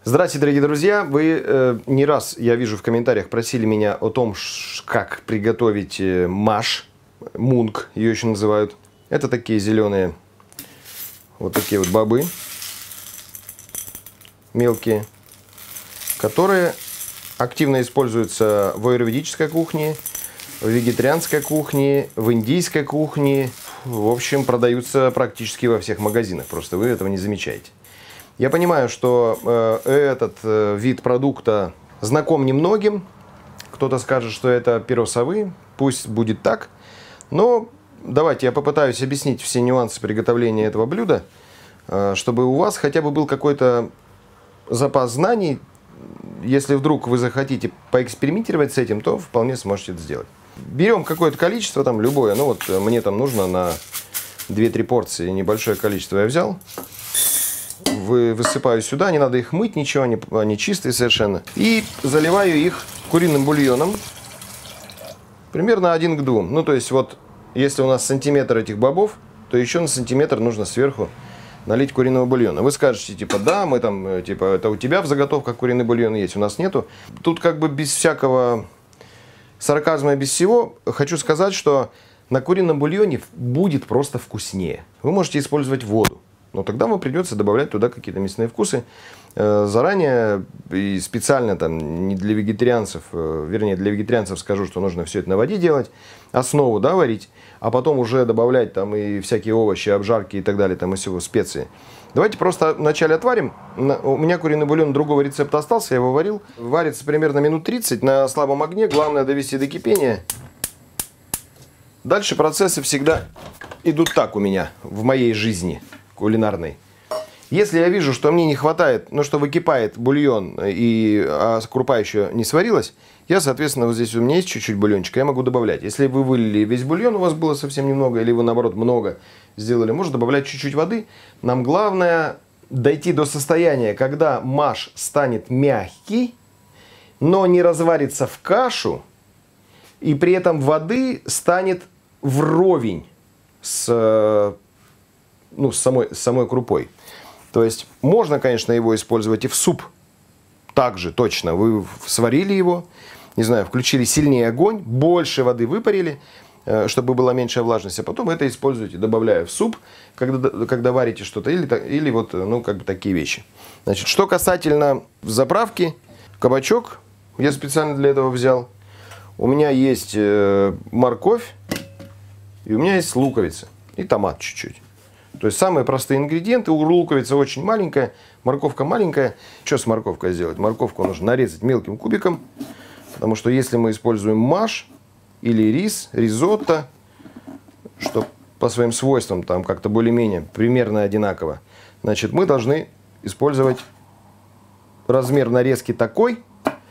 Здравствуйте, дорогие друзья! Вы не раз, я вижу, в комментариях просили меня о том, как приготовить маш, мунг, ее еще называют. Это такие зеленые, вот такие вот бобы, мелкие, которые активно используются в аюрведической кухне, в вегетарианской кухне, в индийской кухне. В общем, продаются практически во всех магазинах, просто вы этого не замечаете. Я понимаю, что этот вид продукта знаком немногим. Кто-то скажет, что это перо совы. Пусть будет так. Но давайте я попытаюсь объяснить все нюансы приготовления этого блюда, чтобы у вас хотя бы был какой-то запас знаний. Если вдруг вы захотите поэкспериментировать с этим, то вполне сможете это сделать. Берем какое-то количество, там любое. Ну вот мне там нужно на 2-3 порции, небольшое количество я взял. Высыпаю сюда, не надо их мыть, ничего, они чистые совершенно. И заливаю их куриным бульоном. Примерно 1 к 2. Ну, то есть, вот, если у нас сантиметр этих бобов, то еще на сантиметр нужно сверху налить куриного бульона. Вы скажете, типа, да, мы там, типа, это у тебя в заготовках куриный бульон есть, у нас нету. Тут как бы без всякого сарказма и без всего хочу сказать, что на курином бульоне будет просто вкуснее. Вы можете использовать воду. Но тогда вам придется добавлять туда какие-то мясные вкусы. Заранее и специально там не для вегетарианцев, вернее для вегетарианцев скажу, что нужно все это на воде делать, основу, да, варить, а потом уже добавлять там и всякие овощи, обжарки и так далее, там и всего, специи. Давайте просто вначале отварим. У меня куриный бульон другого рецепта остался, я его варил. Варится примерно минут 30 на слабом огне, главное довести до кипения. Дальше процессы всегда идут так у меня, в моей жизни кулинарной. Если я вижу, что мне не хватает, ну что выкипает бульон, а крупа еще не сварилась, я, соответственно, вот здесь у меня есть чуть-чуть бульончика, я могу добавлять. Если вы вылили весь бульон, у вас было совсем немного, или вы, наоборот, много сделали, можно добавлять чуть-чуть воды. Нам главное дойти до состояния, когда маш станет мягкий, но не разварится в кашу, и при этом воды станет вровень с самой крупой. То есть можно, конечно, его использовать и в суп. Также точно. Вы сварили его, не знаю, включили сильнее огонь, больше воды выпарили, чтобы была меньшая влажность, а потом это используете, добавляя в суп, когда варите что-то, или вот, ну, как бы такие вещи. Значит, что касательно заправки, кабачок я специально для этого взял. У меня есть морковь, и у меня есть луковица, и томат чуть-чуть. То есть самые простые ингредиенты. Луковица очень маленькая, морковка маленькая. Что с морковкой сделать? Морковку нужно нарезать мелким кубиком. Потому что если мы используем маш или рис, ризотто, что по своим свойствам там как-то более-менее примерно одинаково, значит, мы должны использовать размер нарезки такой,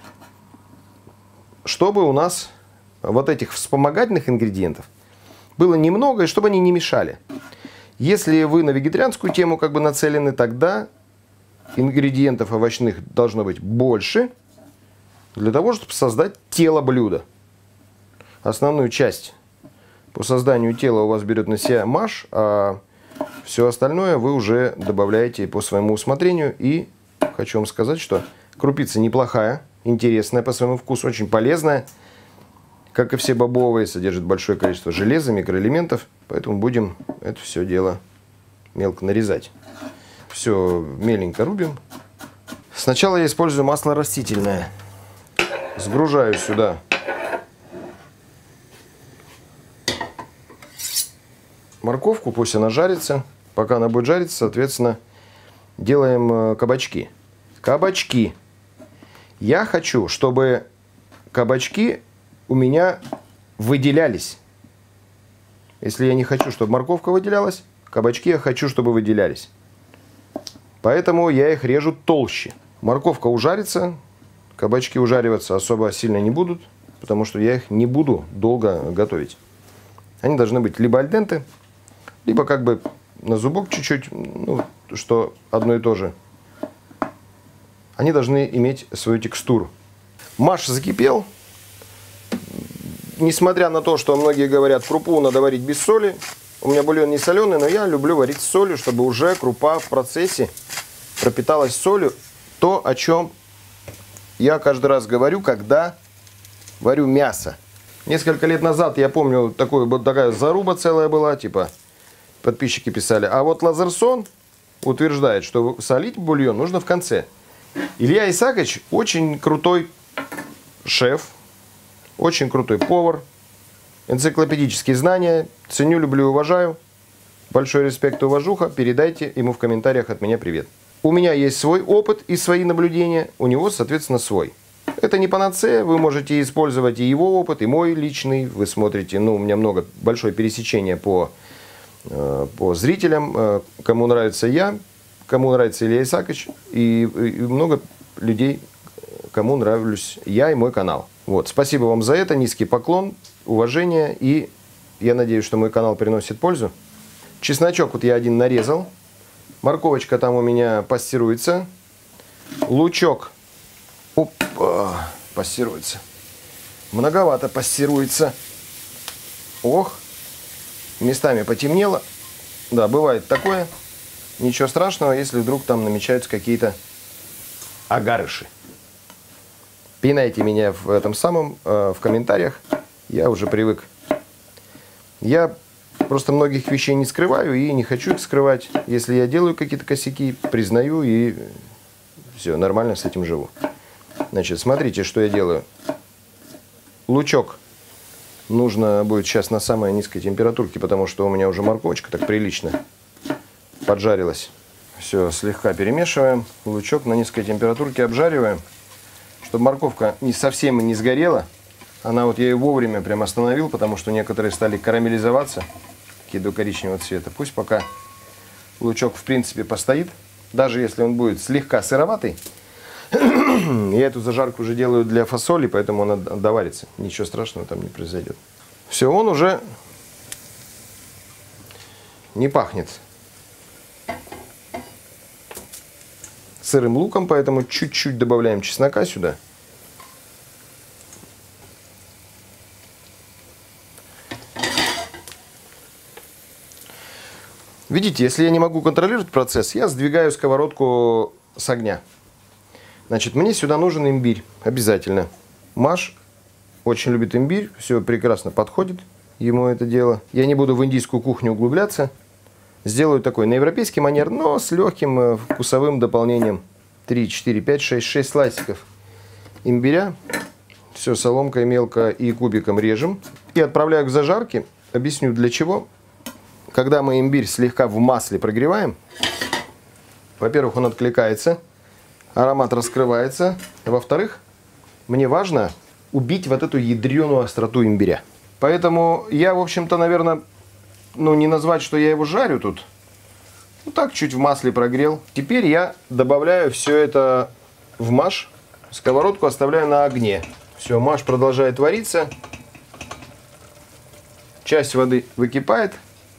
чтобы у нас вот этих вспомогательных ингредиентов было немного, и чтобы они не мешали. Если вы на вегетарианскую тему как бы нацелены, тогда ингредиентов овощных должно быть больше, для того, чтобы создать тело блюда. Основную часть по созданию тела у вас берет на себя маш, а все остальное вы уже добавляете по своему усмотрению. И хочу вам сказать, что крупица неплохая, интересная по своему вкусу, очень полезная. Как и все бобовые, содержит большое количество железа, микроэлементов. Поэтому будем это все дело мелко нарезать. Все меленько рубим. Сначала я использую масло растительное. Сгружаю сюда морковку, пусть она жарится. Пока она будет жариться, соответственно, делаем кабачки. Кабачки. Я хочу, чтобы кабачки у меня выделялись. Если я не хочу, чтобы морковка выделялась, кабачки я хочу, чтобы выделялись. Поэтому я их режу толще. Морковка ужарится, кабачки ужариваться особо сильно не будут, потому что я их не буду долго готовить. Они должны быть либо аль денте, либо как бы на зубок чуть-чуть, ну, что одно и то же. Они должны иметь свою текстуру. Маш закипел. Несмотря на то, что многие говорят, крупу надо варить без соли, у меня бульон не соленый, но я люблю варить с солью, чтобы уже крупа в процессе пропиталась солью то, о чем я каждый раз говорю, когда варю мясо. Несколько лет назад, я помню, такая заруба целая была, типа, подписчики писали. А вот Лазерсон утверждает, что солить бульон нужно в конце. Илья Исакович очень крутой шеф, очень крутой повар, энциклопедические знания. Ценю, люблю, уважаю. Большой респект и уважуха. Передайте ему в комментариях от меня привет. У меня есть свой опыт и свои наблюдения, у него, соответственно, свой. Это не панацея, вы можете использовать и его опыт, и мой личный. Вы смотрите, ну, у меня большое пересечение по зрителям, кому нравится я, кому нравится Илья Исакович, и много людей, кому нравлюсь я и мой канал. Вот, спасибо вам за это, низкий поклон, уважение, и я надеюсь, что мой канал приносит пользу. Чесночок вот я один нарезал, морковочка там у меня пастируется, лучок, опа, пастируется, многовато пастируется, ох, местами потемнело, да, бывает такое, ничего страшного, если вдруг там намечаются какие-то огарыши. Пинайте меня в этом самом, в комментариях, я уже привык. Я просто многих вещей не скрываю и не хочу их скрывать. Если я делаю какие-то косяки, признаю и все, нормально с этим живу. Значит, смотрите, что я делаю. Лучок нужно будет сейчас на самой низкой температурке, потому что у меня уже морковочка так прилично поджарилась. Все, слегка перемешиваем. Лучок на низкой температурке обжариваем, чтобы морковка совсем не сгорела. Она вот, я ее вовремя прям остановил, потому что некоторые стали карамелизоваться, такие до коричневого цвета. Пусть пока лучок в принципе постоит, даже если он будет слегка сыроватый. Я эту зажарку уже делаю для фасоли, поэтому она доварится. Ничего страшного там не произойдет. Все, он уже не пахнет сырым луком, поэтому чуть-чуть добавляем чеснока сюда. Видите, если я не могу контролировать процесс, я сдвигаю сковородку с огня. Значит, мне сюда нужен имбирь, обязательно. Маш очень любит имбирь, все прекрасно подходит ему это дело. Я не буду в индийскую кухню углубляться. Сделаю такой на европейский манер, но с легким вкусовым дополнением. 3, 4, 5, 6, 6 слайсиков имбиря. Все соломкой мелко и кубиком режем. И отправляю к зажарке. Объясню для чего. Когда мы имбирь слегка в масле прогреваем, во-первых, он откликается, аромат раскрывается. Во-вторых, мне важно убить вот эту ядреную остроту имбиря. Поэтому я, в общем-то, наверное, не назвать, что я его жарю тут. Вот так, чуть в масле прогрел. Теперь я добавляю все это в маш. Сковородку оставляю на огне. Все, маш продолжает вариться. Часть воды выкипает.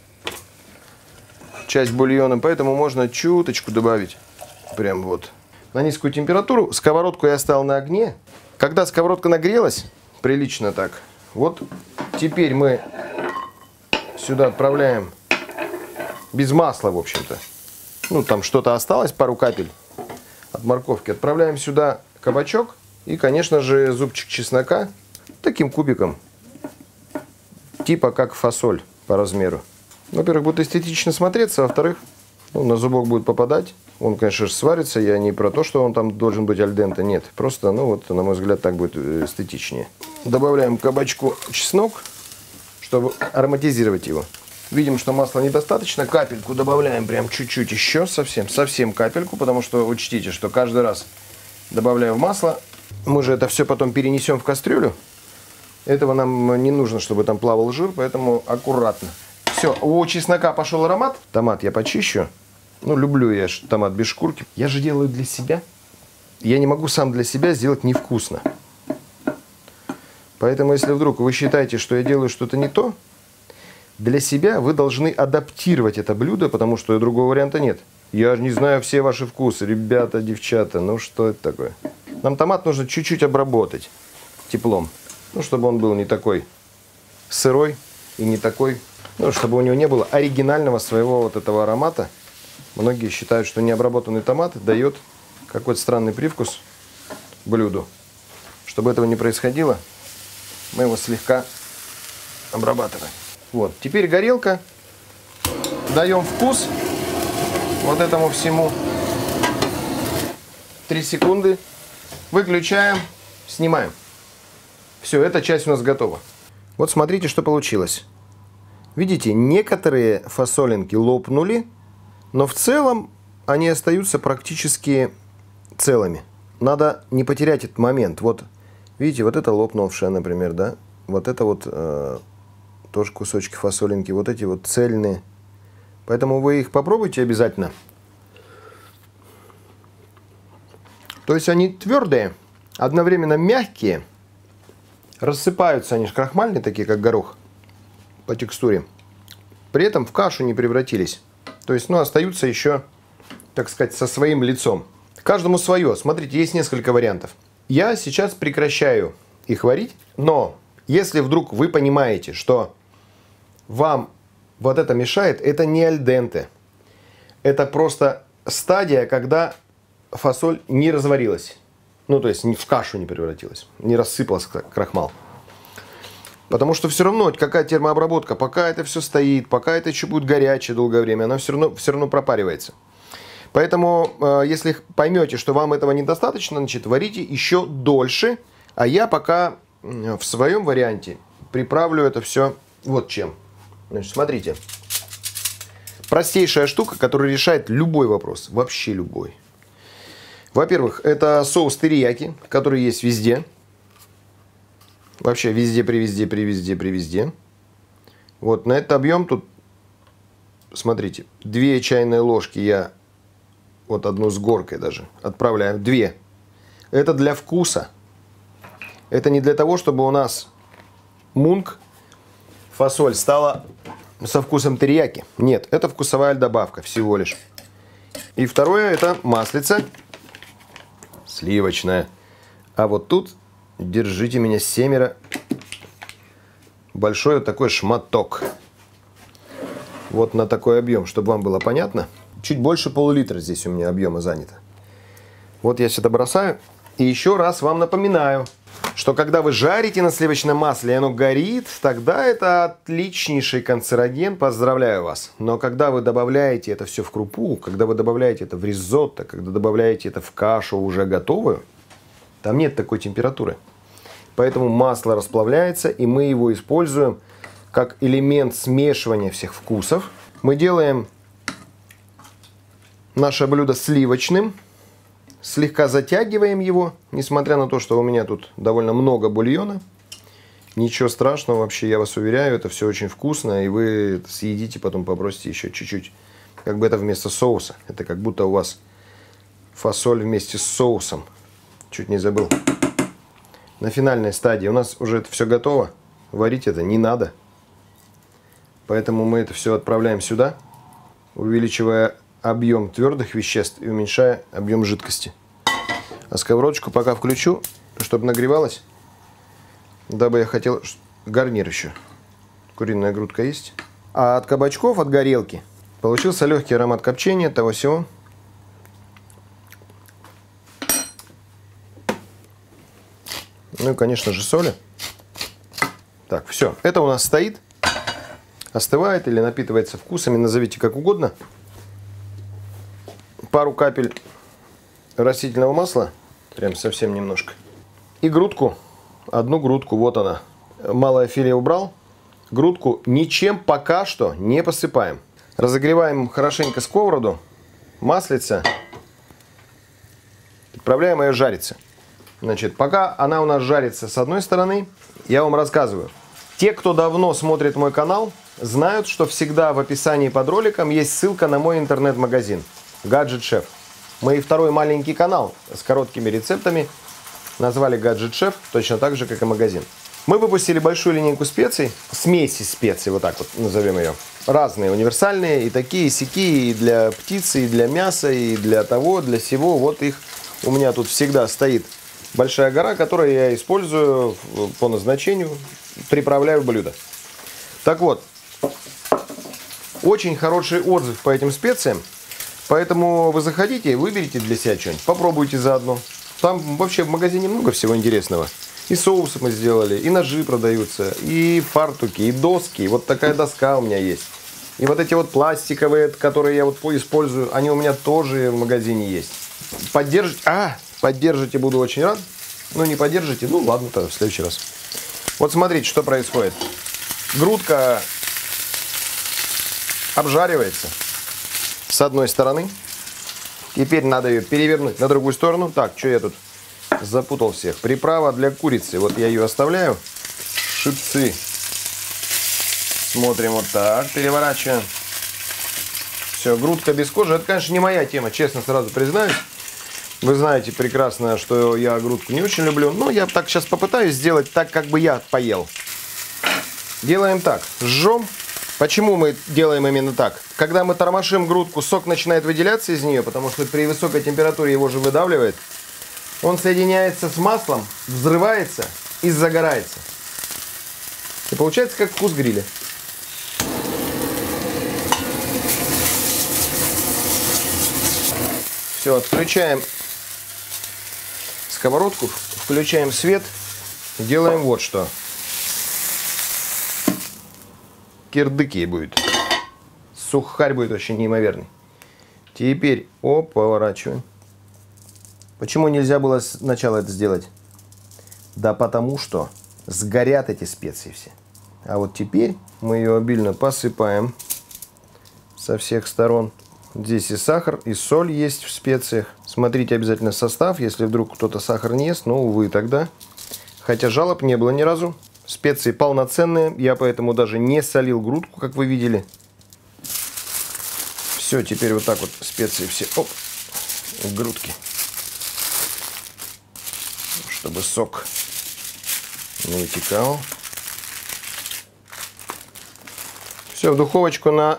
Часть бульона, поэтому можно чуточку добавить. Прям вот. На низкую температуру. Сковородку я оставил на огне. Когда сковородка нагрелась, прилично так, вот теперь мы сюда отправляем без масла, в общем-то. Ну, там что-то осталось, пару капель от морковки. Отправляем сюда кабачок и, конечно же, зубчик чеснока таким кубиком. Типа как фасоль по размеру. Во-первых, будет эстетично смотреться, во-вторых, на зубок будет попадать. Он, конечно же, сварится. Я не про то, что он там должен быть аль денте. Нет, просто, вот, на мой взгляд, так будет эстетичнее. Добавляем к кабачку чеснок, чтобы ароматизировать его. Видим, что масла недостаточно. Капельку добавляем прям чуть-чуть еще, совсем капельку, потому что учтите, что каждый раз добавляю в масло. Мы же это все потом перенесем в кастрюлю. Этого нам не нужно, чтобы там плавал жир, поэтому аккуратно. Все, у чеснока пошел аромат. Томат я почищу. Люблю я томат без шкурки. Я же делаю для себя. Я не могу сам для себя сделать невкусно. Поэтому, если вдруг вы считаете, что я делаю что-то не то, для себя вы должны адаптировать это блюдо, потому что другого варианта нет. Я не знаю все ваши вкусы, ребята, девчата. Что это такое? Нам томат нужно чуть-чуть обработать теплом. Чтобы он был не такой сырой и не такой... чтобы у него не было оригинального своего вот этого аромата. Многие считают, что необработанный томат дает какой-то странный привкус блюду. Чтобы этого не происходило, мы его слегка обрабатываем. Вот, теперь горелка. Даем вкус вот этому всему. 3 секунды. Выключаем, снимаем. Все, эта часть у нас готова. Вот смотрите, что получилось. Видите, некоторые фасолинки лопнули, но в целом они остаются практически целыми. Надо не потерять этот момент. Вот, видите, вот это лопнувшее, например, да? Вот это вот тоже кусочки фасолинки, вот эти вот цельные. Поэтому вы их попробуйте обязательно. То есть они твердые, одновременно мягкие. Рассыпаются они же крахмальные, такие как горох, по текстуре. При этом в кашу не превратились. То есть, ну, остаются еще, так сказать, со своим лицом. Каждому свое. Смотрите, есть несколько вариантов. Я сейчас прекращаю их варить, но если вдруг вы понимаете, что вам вот это мешает, это не аль денте. Это просто стадия, когда фасоль не разварилась. Ну, то есть в кашу не превратилась, не рассыпалась крахмал. Потому что все равно, какая термообработка, пока это все стоит, пока это еще будет горячее долгое время, она все равно пропаривается. Поэтому, если поймете, что вам этого недостаточно, значит, варите еще дольше. А я пока в своем варианте приправлю это все вот чем. Значит, смотрите. Простейшая штука, которая решает любой вопрос, вообще любой. Во-первых, это соус терияки, который есть везде. Вообще везде, при везде. Вот на этот объем тут, смотрите, 2 чайные ложки я, вот одну с горкой даже, отправляю. 2. Это для вкуса. Это не для того, чтобы у нас мунг, фасоль, стала со вкусом терияки. Нет, это вкусовая добавка всего лишь. И второе, это маслица. Сливочная. А вот тут, держите меня, 7, большой вот такой шматок. Вот на такой объем, чтобы вам было понятно. Чуть больше пол-литра здесь у меня объема занято. Вот я сюда бросаю. И еще раз вам напоминаю, что когда вы жарите на сливочном масле и оно горит, тогда это отличнейший канцероген, поздравляю вас. Но когда вы добавляете это все в крупу, когда вы добавляете это в ризотто, когда добавляете это в кашу уже готовую, там нет такой температуры. Поэтому масло расплавляется, и мы его используем как элемент смешивания всех вкусов. Мы делаем наше блюдо сливочным. Слегка затягиваем его, несмотря на то, что у меня тут довольно много бульона. Ничего страшного вообще, я вас уверяю, это все очень вкусно, и вы съедите, потом попросите еще чуть-чуть. Как бы это вместо соуса. Это как будто у вас фасоль вместе с соусом. Чуть не забыл. На финальной стадии у нас уже это все готово. Варить это не надо. Поэтому мы это все отправляем сюда, увеличивая объем твердых веществ и уменьшая объем жидкости. А сковородочку пока включу, чтобы нагревалась, дабы я хотел гарнир еще. Куриная грудка есть. А от кабачков, от горелки, получился легкий аромат копчения, того всего. Ну и, конечно же, соли. Так, все. Это у нас стоит, остывает или напитывается вкусами, назовите как угодно. Пару капель растительного масла, прям совсем немножко. И грудку, одну грудку, вот она. Малое филе убрал. Грудку ничем пока что не посыпаем. Разогреваем хорошенько сковороду, маслица. Отправляем ее жариться. Значит, пока она у нас жарится с одной стороны, я вам рассказываю. Те, кто давно смотрит мой канал, знают, что всегда в описании под роликом есть ссылка на мой интернет-магазин Gadget Chef. Мой второй маленький канал с короткими рецептами назвали Gadget Chef, точно так же, как и магазин. Мы выпустили большую линейку специй, смеси специй, вот так вот назовем ее. Разные, универсальные, и такие, и сякие, и для птицы, и для мяса, и для того, для сего. Вот их у меня тут всегда стоит большая гора, которую я использую по назначению, приправляю в блюдо. Так вот, очень хороший отзыв по этим специям. Поэтому вы заходите и выберите для себя что-нибудь. Попробуйте заодно. Там вообще в магазине много всего интересного. И соусы мы сделали, и ножи продаются, и фартуки, и доски. Вот такая доска у меня есть. И вот эти вот пластиковые, которые я вот использую, они у меня тоже в магазине есть. Поддержите, буду очень рад. Ну, не поддержите, ну ладно, тогда в следующий раз. Вот смотрите, что происходит. Грудка обжаривается с одной стороны. Теперь надо ее перевернуть на другую сторону. Так, что я тут запутал всех. Приправа для курицы. Вот я ее оставляю. Шипцы. Смотрим вот так. Переворачиваем. Все, грудка без кожи. Это, конечно, не моя тема, честно сразу признаюсь. Вы знаете прекрасно, что я грудку не очень люблю. Но я так сейчас попытаюсь сделать так, как бы я поел. Делаем так. Жжем. Почему мы делаем именно так? Когда мы тормошим грудку, сок начинает выделяться из нее, потому что при высокой температуре его же выдавливает. Он соединяется с маслом, взрывается и загорается. И получается как вкус гриля. Все, отключаем сковородку, включаем свет, делаем вот что. Кирдык ей будет. Сухарь будет очень неимоверный. Теперь, поворачиваем. Почему нельзя было сначала это сделать? Да потому что сгорят эти специи все. А вот теперь мы ее обильно посыпаем со всех сторон. Здесь и сахар, и соль есть в специях. Смотрите обязательно состав, если вдруг кто-то сахар не ест, но увы тогда. Хотя жалоб не было ни разу. Специи полноценные, я поэтому даже не солил грудку, как вы видели. Все, теперь вот так вот специи все, в грудке. Чтобы сок не вытекал. Все, в духовочку на...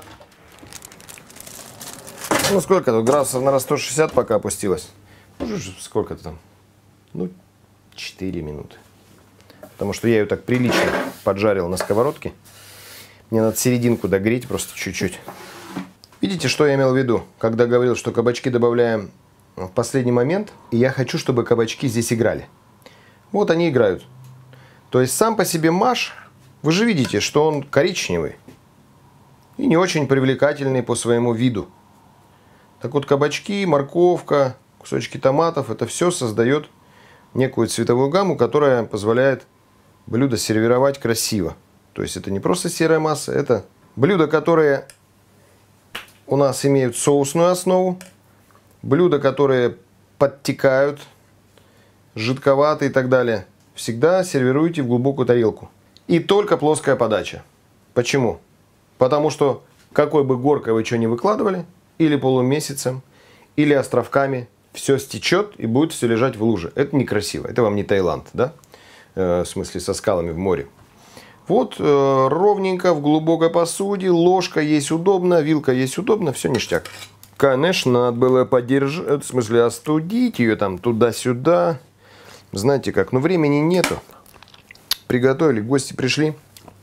Ну, сколько тут? Градусов, наверное, 160 пока опустилось. Сколько-то там? Ну, 4 минуты. Потому что я ее так прилично поджарил на сковородке. Мне надо серединку догреть просто чуть-чуть. Видите, что я имел в виду, когда говорил, что кабачки добавляем в последний момент. И я хочу, чтобы кабачки здесь играли. Вот они играют. То есть сам по себе маш, вы же видите, что он коричневый. И не очень привлекательный по своему виду. Так вот, кабачки, морковка, кусочки томатов, это все создает некую цветовую гамму, которая позволяет блюдо сервировать красиво. То есть это не просто серая масса, это блюда, которые у нас имеют соусную основу, блюда, которые подтекают, жидковатые и так далее. Всегда сервируйте в глубокую тарелку. И только плоская подача. Почему? Потому что какой бы горкой вы что ни выкладывали, или полумесяцем, или островками, все стечет и будет все лежать в луже. Это некрасиво. Это вам не Таиланд, да? В смысле, со скалами в море. Вот ровненько в глубокой посуде, ложка есть удобно, вилка есть удобно, все ништяк. Конечно, надо было подержать, в смысле остудить ее там туда-сюда. Знаете как, но времени нету. Приготовили, гости пришли.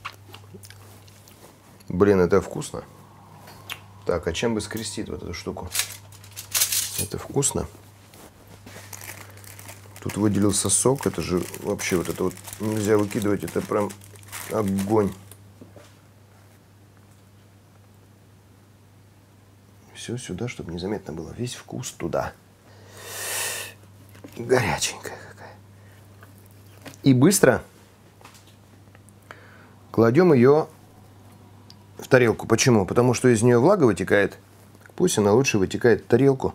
Блин, это вкусно. Так, а чем бы скрестить вот эту штуку? Это вкусно. Тут выделился сок, это же вообще вот это вот нельзя выкидывать, это прям огонь. Все сюда, чтобы незаметно было. Весь вкус туда. Горяченькая какая. И быстро кладем ее в тарелку. Почему? Потому что из нее влага вытекает. Пусть она лучше вытекает в тарелку,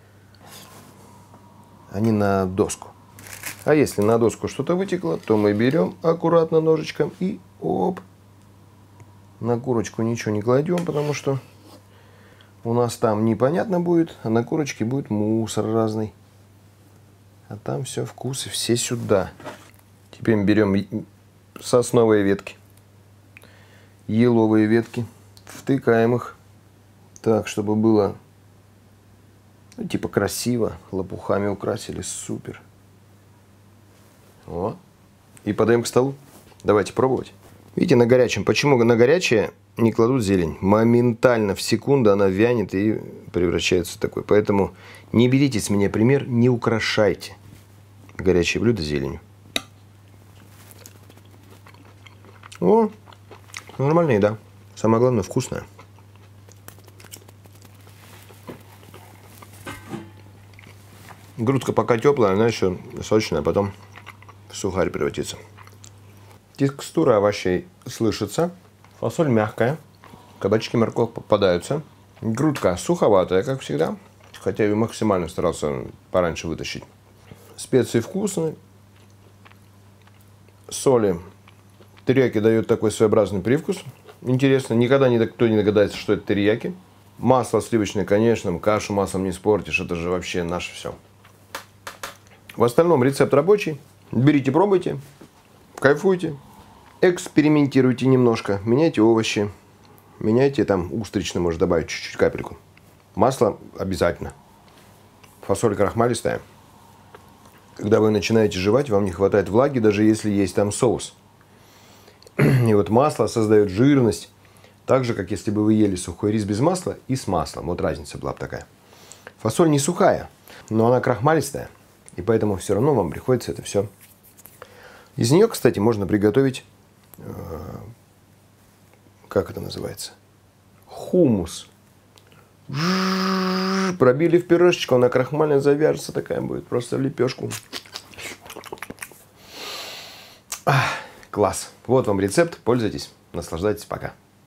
а не на доску. А если на доску что-то вытекло, то мы берем аккуратно ножичком и оп. На курочку ничего не кладем, потому что у нас там непонятно будет, а на курочке будет мусор разный. А там все вкусы, все сюда. Теперь мы берем сосновые ветки, еловые ветки, втыкаем их так, чтобы было, ну, типа красиво, лопухами украсили, супер. Вот. И подаем к столу. Давайте пробовать. Видите, на горячем. Почему на горячее? не кладут зелень, моментально в секунду она вянет и превращается в такой. Поэтому не берите с меня пример, не украшайте горячее блюдо зеленью. О, нормальная еда. Самое главное, вкусная. Грудка пока теплая, она еще сочная, потом в сухарь превратится. Текстура овощей слышится. Фасоль мягкая. Кабачки, морковь попадаются. Грудка суховатая, как всегда. Хотя я максимально старался пораньше вытащить. Специи вкусные. Соли. Терияки дает такой своеобразный привкус. Интересно, никогда никто не догадается, что это терияки. Масло сливочное, конечно, кашу маслом не испортишь. Это же вообще наше все. В остальном рецепт рабочий. Берите, пробуйте. Кайфуйте. Экспериментируйте немножко. Меняйте овощи. Меняйте там устричный, может добавить чуть-чуть, капельку. Масло обязательно. Фасоль крахмалистая. Когда вы начинаете жевать, вам не хватает влаги, даже если есть там соус. И вот масло создает жирность. Так же, как если бы вы ели сухой рис без масла и с маслом. Вот разница была бы такая. Фасоль не сухая, но она крахмалистая. И поэтому все равно вам приходится это все. Из нее, кстати, можно приготовить, как это называется? Хумус. Пробили в пюрешечку, она крахмальная завяжется, такая будет, просто в лепешку. Класс. Вот вам рецепт, пользуйтесь, наслаждайтесь, пока.